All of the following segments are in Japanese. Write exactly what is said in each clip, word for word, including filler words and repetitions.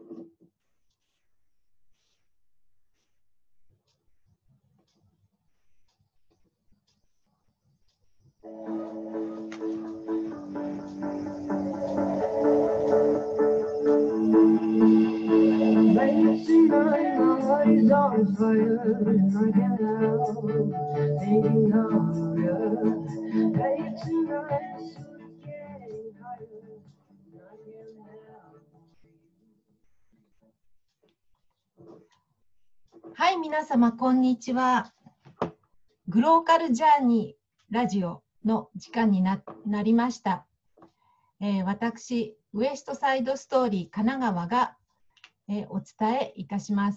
はい、皆様こんにちは。グローカルジャーニーラジオの時間に な, なりました、えー、私、ウエストサイドストーリー神奈川が、えー、お伝えいたします。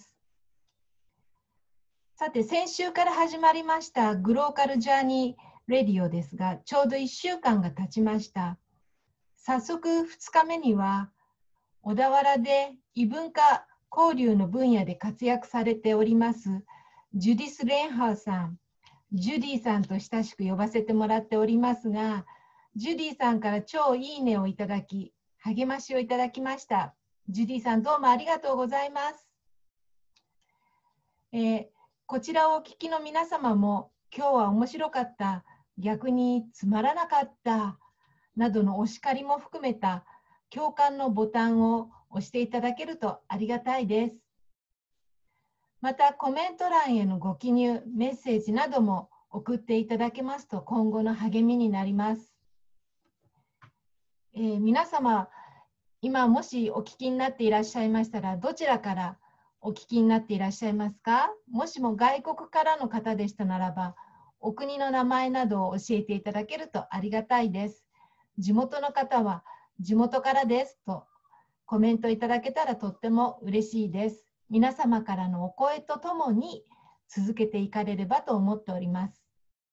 さて、先週から始まりましたグローカルジャーニーレディオですが、ちょうどいっしゅうかんが経ちました。早速ふつかめには、小田原で異文化交流の分野で活躍されておりますジュディス・レンハーさん、ジュディさんと親しく呼ばせてもらっておりますが、ジュディさんから超いいねをいただき、励ましをいただきました。ジュディさん、どうもありがとうございます。えー、こちらをお聞きの皆様も、今日は面白かった、逆につまらなかったなどのお叱りも含めた共感のボタンを押していただけるとありがたいです。またコメント欄へのご記入、メッセージなども送っていただけますと今後の励みになります。えー、皆様、今もしお聞きになっていらっしゃいましたら、どちらからお聞きになっていらっしゃいますか？もしも外国からの方でしたならば、お国の名前などを教えていただけるとありがたいです。地元の方は、地元からですとコメントいただけたらとっても嬉しいです。皆様からのお声とともに続けていかれればと思っております。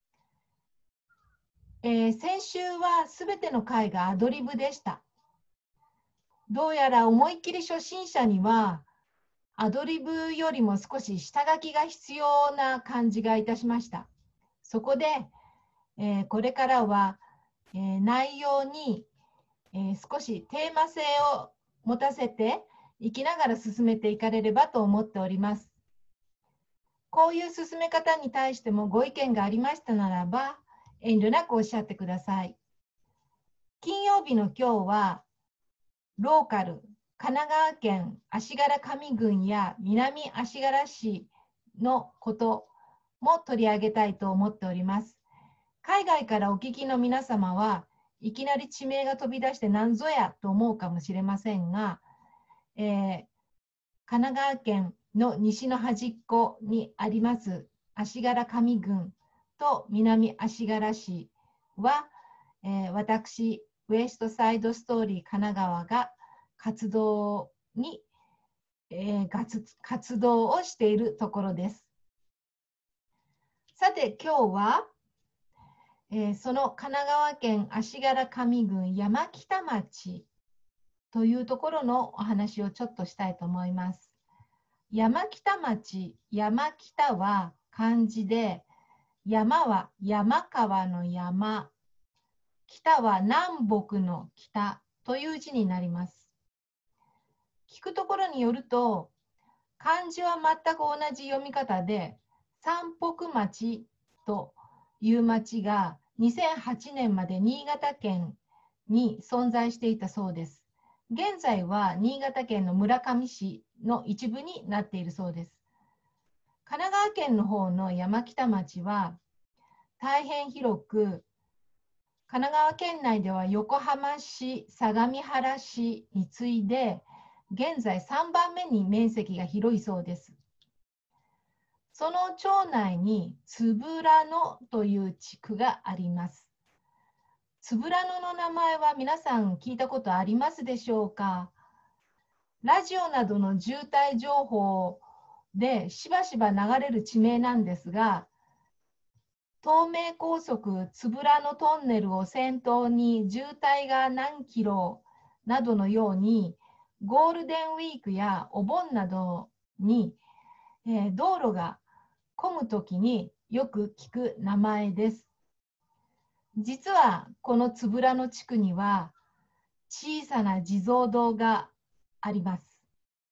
えー、先週はすべての回がアドリブでした。どうやら思いっきり初心者にはアドリブよりも少し下書きが必要な感じがいたしました。そこで、えー、これからは、えー、内容に、えー、少しテーマ性を持たせていきながら進めていかれればと思っております。こういう進め方に対してもご意見がありましたならば、遠慮なくおっしゃってください。金曜日の今日は、ローカル、神奈川県足柄上郡や南足柄市のことも取り上げたいと思っております。海外からお聞きの皆様はいきなり地名が飛び出して何ぞやと思うかもしれませんが、えー、神奈川県の西の端っこにあります足柄上郡と南足柄市は、えー、私ウエストサイドストーリー神奈川が活動に、えー、活動をしているところです。さて今日は、えー、その神奈川県足柄上郡山北町というところのお話をちょっとしたいと思います。山北町、山北は漢字で、山は山川の山、北は南北の北という字になります。聞くところによると、漢字は全く同じ読み方で、山北町という町がにせんはちねんまで新潟県に存在していたそうです。現在は新潟県の村上市の一部になっているそうです。神奈川県の方の山北町は大変広く、神奈川県内では横浜市、相模原市に次いで現在さんばんめに面積が広いそうです。その町内につぶらのという地区があります。つぶらのの名前は皆さん聞いたことありますでしょうか？ラジオなどの渋滞情報でしばしば流れる地名なんですが、東名高速つぶらのトンネルを先頭に渋滞が何キロなどのように、ゴールデンウィークやお盆などに、えー、道路が混むときによく聞く名前です。実はこのつぶらの地区には小さな地蔵堂があります。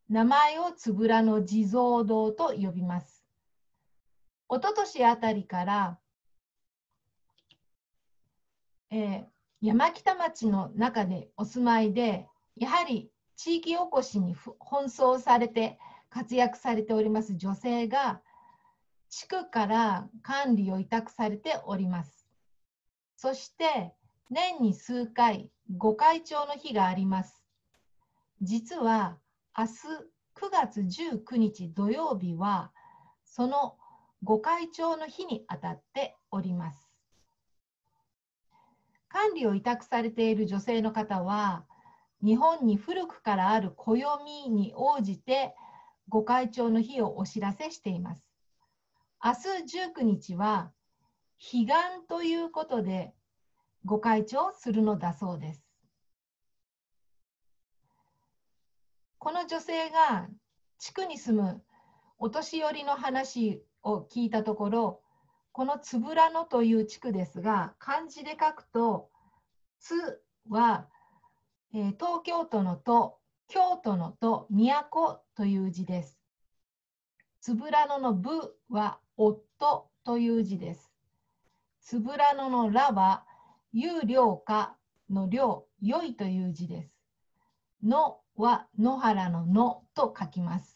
名前をつぶらの地蔵堂と呼びます。おととしあたりから、えー、山北町の中でお住まいで、やはり地域おこしに奔走されて活躍されております女性が、地区から管理を委託されております。そして年に数回ご開帳の日があります。実は明日くがつじゅうくにち土曜日はそのご開帳の日にあたっております。管理を委託されている女性の方は、日本に古くからある暦に応じてご開帳の日をお知らせしています。明日じゅうくにちは彼岸ということでご開帳するのだそうです。この女性が地区に住むお年寄りの話を聞いたところ、このつぶらのという地区ですが、漢字で書くと、つは、えー、東京都の都、京都の都、都という字です。つぶらののぶは夫という字です。つぶらののらは有料かの料、良いという字です。のは野原ののと書きます。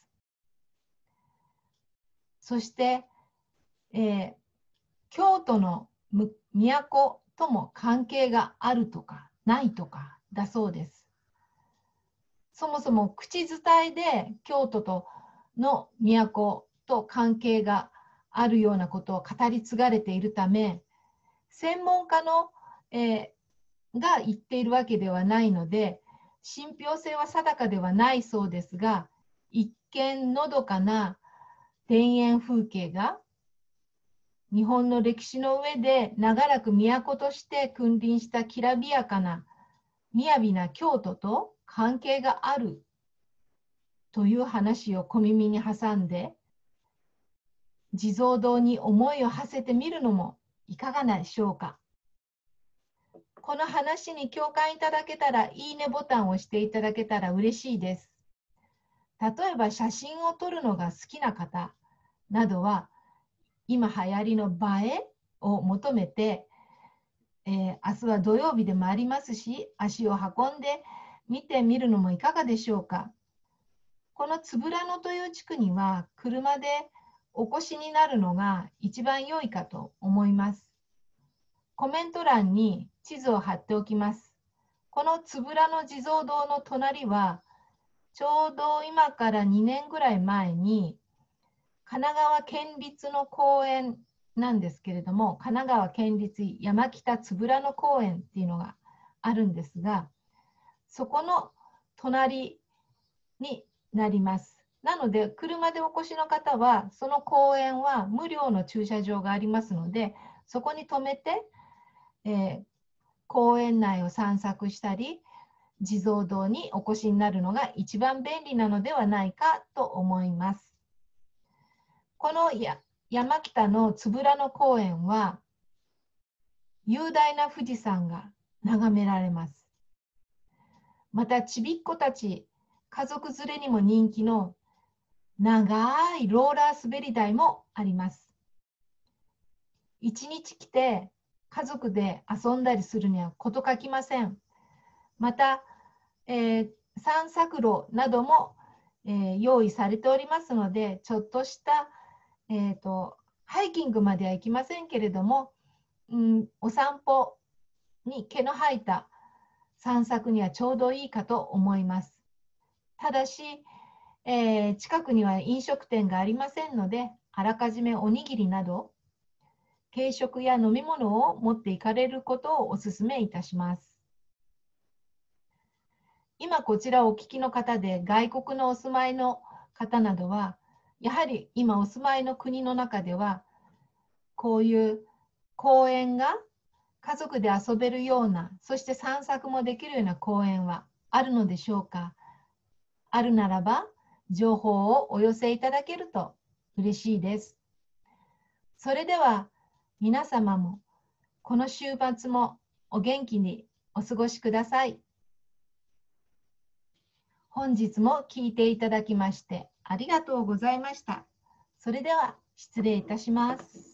そして、えー、京都の都とも関係があるとかないとかだそうです。そもそも口伝えで京都との都と関係があるようなことを語り継がれているため、専門家の、えー、が言っているわけではないので、信憑性は定かではないそうですが、一見のどかな田園風景が日本の歴史の上で長らく都として君臨したきらびやかな雅な京都と関係があるという話を小耳に挟んで、地蔵堂に思いを馳せてみるのもいかがでしょうか。この話に共感いただけたら、いいねボタンを押していただけたら嬉しいです。例えば写真を撮るのが好きな方などは、今流行りの映えを求めて、えー、明日は土曜日でもありますし、足を運んで見てみるのもいかがでしょうか。このつぶらのという地区には車でお越しになるのが一番良いかと思います。コメント欄に地図を貼っておきます。このつぶらの地蔵堂の隣は、ちょうど今からにねんぐらい前に神奈川県立の公園なんですけれども、神奈川県立山北つぶらの公園っていうのがあるんですが、そこの隣になります。なので車でお越しの方は、その公園は無料の駐車場がありますので、そこに止めて、えー、公園内を散策したり、地蔵堂にお越しになるのが一番便利なのではないかと思います。このや山北のつぶらの公園は、雄大な富士山が眺められます。またちびっ子たち家族連れにも人気の長いローラー滑り台もあります。一日来て家族で遊んだりするには事欠きません。また、えー、散策路なども、えー、用意されておりますので、ちょっとした、えーと、ハイキングまでは行きませんけれども、うん、お散歩に毛の生えた散策にはちょうどいいかと思います。ただし、えー、近くには飲食店がありませんので、あらかじめおにぎりなど軽食や飲み物を持っていかれることをお勧めいたします。今こちらをお聞きの方で外国のお住まいの方などは、やはり今お住まいの国の中ではこういう公園が家族で遊べるような、そして散策もできるような公園はあるのでしょうか。あるならば情報をお寄せいただけると嬉しいです。それでは皆様もこの週末もお元気にお過ごしください。 本日も聞いていただきましてありがとうございました。それでは失礼いたします。